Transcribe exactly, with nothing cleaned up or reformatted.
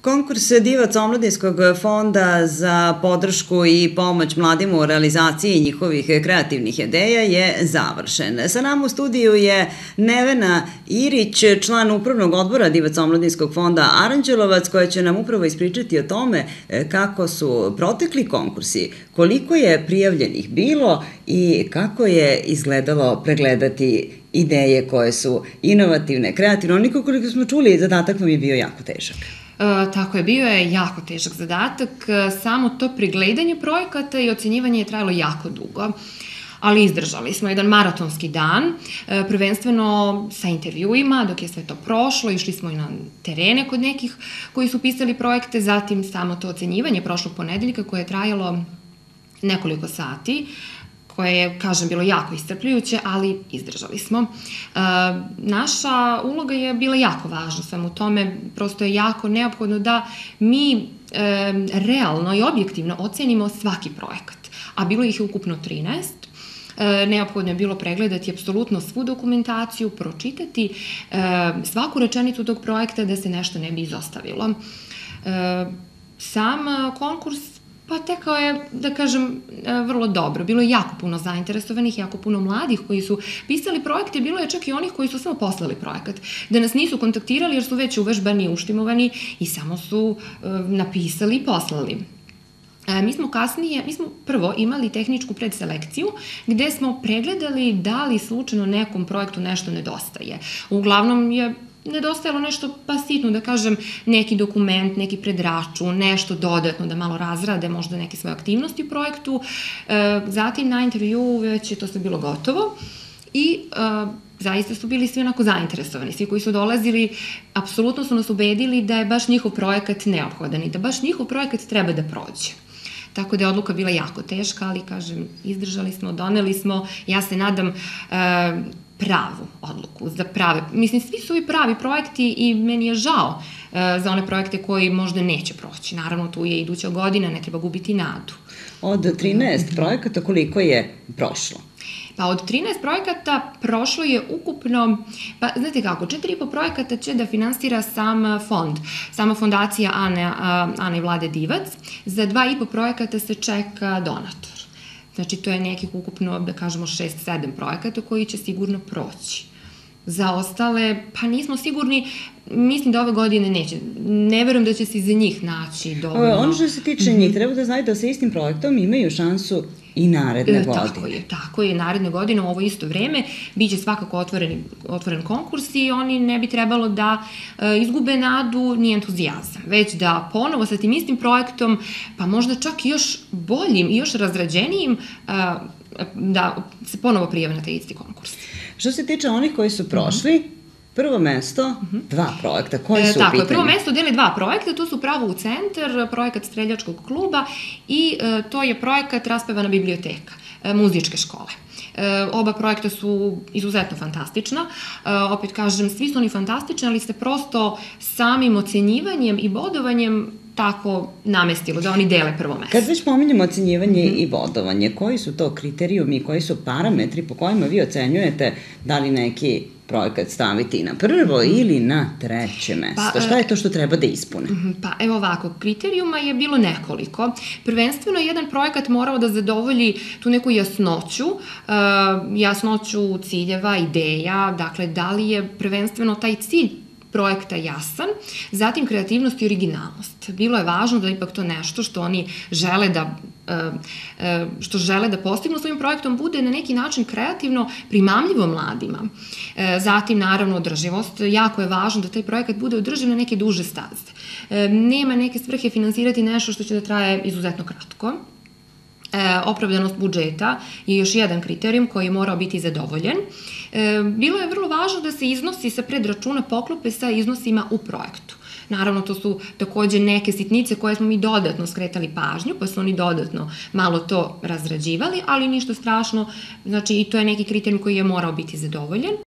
Konkurs Divac Omladinskog fonda za podršku i pomoć mladima u realizaciji njihovih kreativnih ideja je završen. Sa nama u studiju je Nevena Irić, član upravnog odbora Divac Omladinskog fonda Aranđelovac, koja će nam upravo ispričati o tome kako su protekli konkursi, koliko je prijavljenih bilo i kako je izgledalo pregledati ideje koje su inovativne, kreativne. Onoliko koliko smo čuli, zadatak vam je bio jako težak. E, tako je, bio je jako težak zadatak. Samo to pregledanje projekata i ocenjivanje je trajalo jako dugo. Ali izdržali smo jedan maratonski dan, prvenstveno sa intervjuima, dok je sve to prošlo, išli smo i na terene kod nekih koji su pisali projekte, zatim samo to ocenjivanje prošlog ponedeljka koje je trajalo nekoliko sati, koje je, kažem, bilo jako iscrpljujuće, ali izdržali smo. E, naša uloga je bila jako važna svemu tome, prosto je jako neophodno da mi e, realno i objektivno ocenimo svaki projekat, a bilo ih je ukupno trinaest. E, neophodno je bilo pregledati apsolutno svu dokumentaciju, pročitati e, svaku rečenicu tog projekta da se nešto ne bi izostavilo. E, sam konkurs pa tekao je, da kažem, vrlo dobro. Bilo je jako puno zainteresovanih, jako puno mladih koji su pisali projekte, bilo je čak i onih koji su samo poslali projekat. Da nas nisu kontaktirali jer su već uvežbani, uštimovani i samo su napisali i poslali. Mi smo kasnije, mi smo prvo imali tehničku predselekciju gde smo pregledali da li slučajno nekom projektu nešto nedostaje. Uglavnom je nedostajalo nešto pa sitno, da kažem, neki dokument, neki predračun, nešto dodatno da malo razrade možda neke svoje aktivnosti u projektu. E, zatim na intervju već je to sve bilo gotovo i e, zaista su bili svi onako zainteresovani. Svi koji su dolazili, apsolutno su nas ubedili da je baš njihov projekat neophodan i da baš njihov projekat treba da prođe. Tako da je odluka bila jako teška, ali, kažem, izdržali smo, doneli smo. Ja se nadam e, pravu odluku, za prave, mislim, svi su i pravi projekti i meni je žao e, za one projekte koji možda neće proći. Naravno, tu je iduća godina, ne treba gubiti nadu. Od trinaest projekata koliko je prošlo? Pa od trinaest projekata prošlo je ukupno, pa znate kako, četiri i po projekata će da finansira sam fond, sama fondacija Ane, Ane i Vlade Divac, za dva i po projekata se čeka donator. Znači, to je nekih ukupno, da kažemo, šest sedam projekata koji će sigurno proći. Za ostale, pa nismo sigurni, mislim da ove godine neće. Ne verujem da će se za njih naći dovoljno. Ono što se tiče njih, treba da znaju da sa istim projektom imaju šansu i naredne godine. Tako je, tako je. Naredne godine u ovo isto vreme biće svakako otvoren, otvoren konkurs i oni ne bi trebalo da e, izgube nadu ni entuzijazam, već da ponovo sa tim istim projektom, pa možda čak i još boljim i još razrađenijim, e, da se ponovo prijave na taj isti konkurs. Što se tiče onih koji su prošli, prvo mesto, dva projekta, koji su u Tako pitanju? je, prvo mesto deli dva projekta, to su Pravo u centar, projekat Streljačkog kluba i e, to je projekat Raspevana biblioteka, e, muzičke škole. E, oba projekta su izuzetno fantastična, e, opet kažem, svi su oni fantastični, ali se prosto samim ocenjivanjem i bodovanjem tako namestilo da oni dele prvo mesto. Kad već pominjamo ocenjivanje mm-hmm. i bodovanje, koji su to kriterijumi, koji su parametri po kojima vi ocenjujete da li neki projekat staviti na prvo ili na treće mesto? Pa, šta je to što treba da ispune? Pa evo ovako, kriterijuma je bilo nekoliko. Prvenstveno jedan projekat morao da zadovolji tu neku jasnoću, uh, jasnoću ciljeva, ideja, dakle da li je prvenstveno taj cilj projekta jasan, zatim kreativnost i originalnost. Bilo je važno da ipak to nešto što oni žele da što žele da postignu svojim projektom bude na neki način kreativno primamljivo mladima. Zatim, naravno, održivost. Jako je važno da taj projekat bude održiv na neke duže staze. Nema neke svrhe finansirati nešto što će da traje izuzetno kratko. E, opravdanost budžeta je još jedan kriterijum koji je morao biti zadovoljen. E, bilo je vrlo važno da se iznosi sa predračuna poklope sa iznosima u projektu. Naravno, to su takođe neke sitnice koje smo mi dodatno skretali pažnju, pa su oni dodatno malo to razrađivali, ali ništa strašno, znači i to je neki kriterijum koji je morao biti zadovoljen.